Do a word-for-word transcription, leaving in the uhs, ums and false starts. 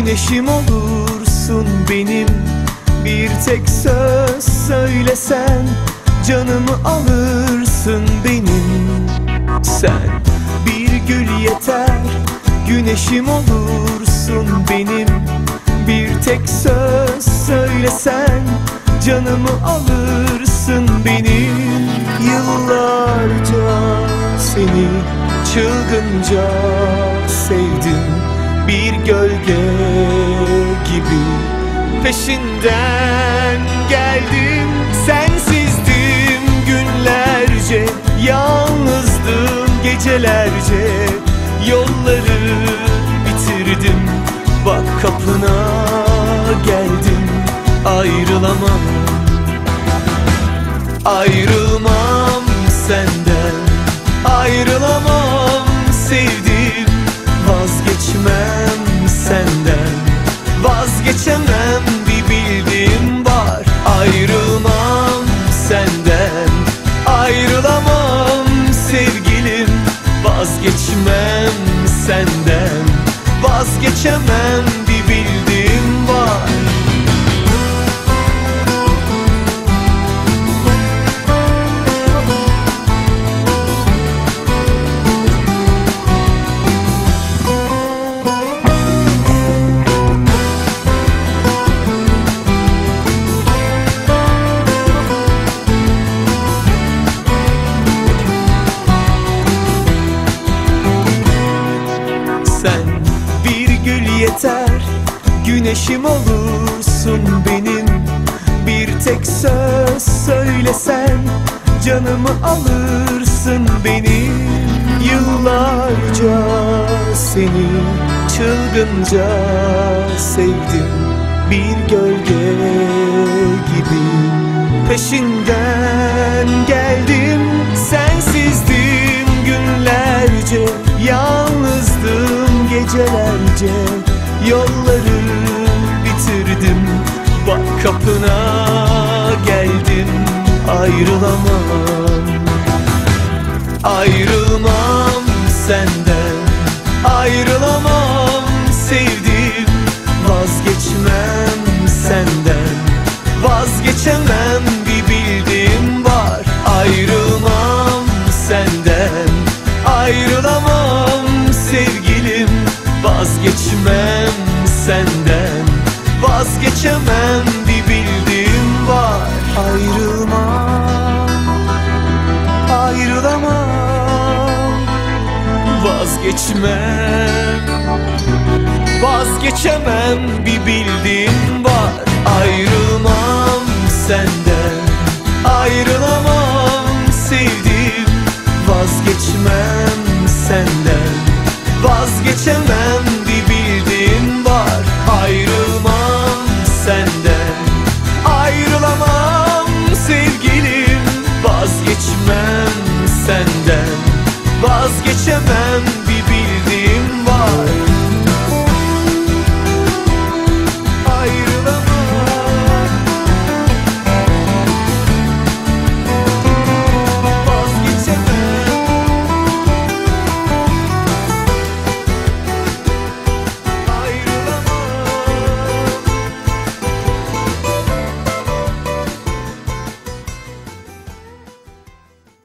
Güneşim olursun benim, bir tek söz söylesen canımı alırsın benim. Sen bir gül yeter, güneşim olursun benim, bir tek söz söylesen canımı alırsın benim. Yıllarca seni çılgınca sevdim, bir gölge gibi peşinden geldim. Sensizdim günlerce, yalnızdım gecelerce, yolları bitirdim, bak kapına geldim. Ayrılamam, ayrılmam senden, ayrılamam sevdim. Vazgeçmem senden, vazgeçemem, bir bildiğim var. Ayrılmam senden, ayrılamam sevgilim. Vazgeçmem senden, vazgeçemem, bir bildiğim var. Sen bir gül yeter, güneşim olursun benim, bir tek söz söylesen canımı alırsın benim. Yıllarca seni çılgınca sevdim, bir gölge gibi peşinden geldim. Sensizdim günlerce, yalnızdım gecelerce, yolları bitirdim, bak kapına geldim. Ayrılamam, ayrılmam senden, ayrılamam sevdim. Vazgeçmem senden, vazgeçemem, bir bildiğim var. Ayrılmam senden, ayrılamam sevgilim. Vazgeçmem senden, vazgeçemem, bir bildiğim var. Ayrılmam, ayrılamam, vazgeçmem, vazgeçemem, bir bildiğim var. Ayrılmam senden, ayrılamam